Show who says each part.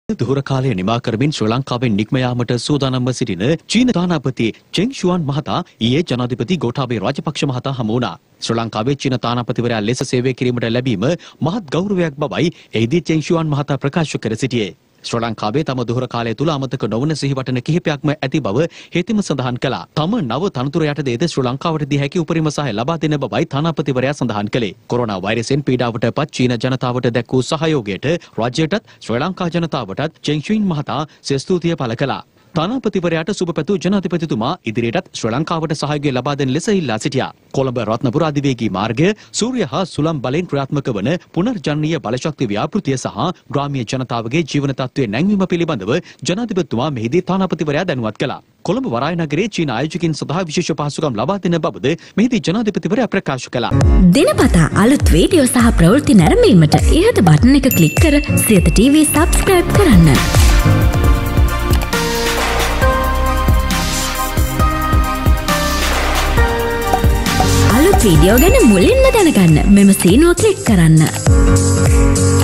Speaker 1: දුහුර කාලය නිමා කරමින් ශ්‍රී ලංකාවෙන් නික්ම යාමට සූදානම්ව සිටින චීන තානාපති චෙන් ෂුවන් මහතා ඊයේ ජනාධිපති ගෝඨාභය රාජපක්ෂ මහතා හමු වුණා. ශ්‍රී ලංකාවේ චීන තානාපතිවරයා ලෙස සේවය කිරීමට ලැබීම මහත් ගෞරවයක් බවයි එහිදී චෙන් ෂුවන් මහතා ප්‍රකාශ කර සිටියේ. ශ්‍රී ලංකාවේ තම දුහුර කාලය තුල අමතක නොවන සිහිවටන කිහිපයක්ම ඇති බව හේතිම සඳහන් කළා. තම නව තනතුර යටතේද ශ්‍රී ලංකාවට දී හැකි උපරිම සහාය ලබා දෙන බවයි තානාපතිවරයා සඳහන් කළේ. කොරෝනා වෛරසෙන් පීඩාවට පත් චීන ජනතාවට දැක් වූ සහයෝගයට රාජ්‍යයටත් ශ්‍රී ලංකා ජනතාවටත් චෙන් ෂුවන් මහතා ස්තුතිය පළ කළා. තානාපතිවරයාට සුබ පැතූ ජනාධිපතිතුමා ඉදිරියටත් ශ්‍රී ලංකාවට සහයෝගය ලබා දෙන ලෙස ඉල්ලා සිටියා. කොළඹ රත්නපුර අධිවේගී මාර්ගය සූර්ය හා සුළම් බලෙන් ක්‍රියාත්මක වන පුනර්ජනනීය බලශක්ති ව්‍යාපෘතිය සහ ග්‍රාමීය ජනතාවගේ ජීවන තත්ත්වයේ නැංවීම පිළිබඳව ජනාධිපතිතුමා මෙහිදී තානාපතිවරයා දැනුවත් කළා. කොළඹ වරාය නගරයේ චීන ආයෝජකයින් සඳහා විශේෂ පහසුකම් ලබා දෙන බවද මෙහිදී ජනාධිපතිවරයා ප්‍රකාශ කළා.
Speaker 2: දිනපතා අලුත් වීඩියෝ සහ ප්‍රවෘත්ති නැරඹීමට ඉහත බටන් එක ක්ලික් කර සියත TV subscribe කරන්න. අලුත් වීඩියෝ ගැන මුලින්ම දැනගන්න මෙම සීනුව ක්ලික් කරන්න.